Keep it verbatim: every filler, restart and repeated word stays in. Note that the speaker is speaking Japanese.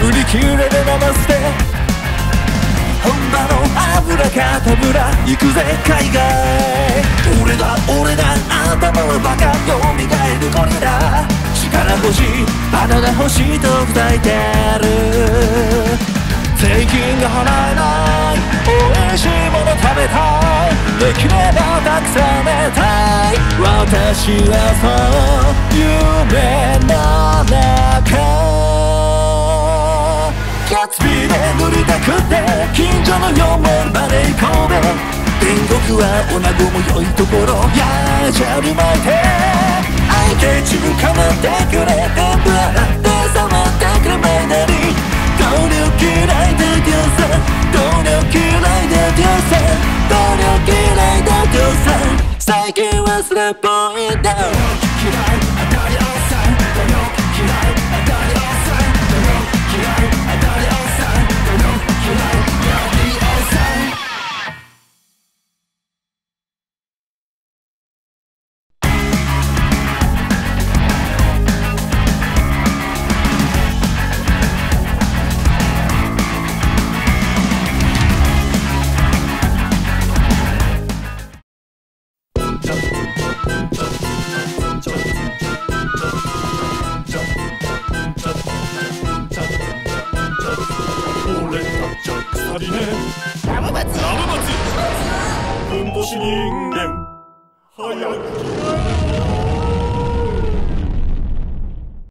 売り切れでナマステ本場の油かたぶら行くぜ海外俺だ俺だ頭はバカよみがえるゴリラ力欲しいバナナ欲しいと訴えてる税金が払えない美味しいもの食べたいできればたくさん寝たい私はそう夢の中キャッツビーで塗りたくって近所のよん門まで行こうべ天国は女子も良いところやじゃりまいて相手中かまってくれ全部洗って触ってくれマイナリ努力嫌いだよさ努力嫌いだよさ努力嫌いだよさ最近はスラップインダウン嫌い当たり朝努力嫌い当たり朝努力嫌い当たり朝努力嫌い当たり朝ラブバツふんどし人間早く着替えろ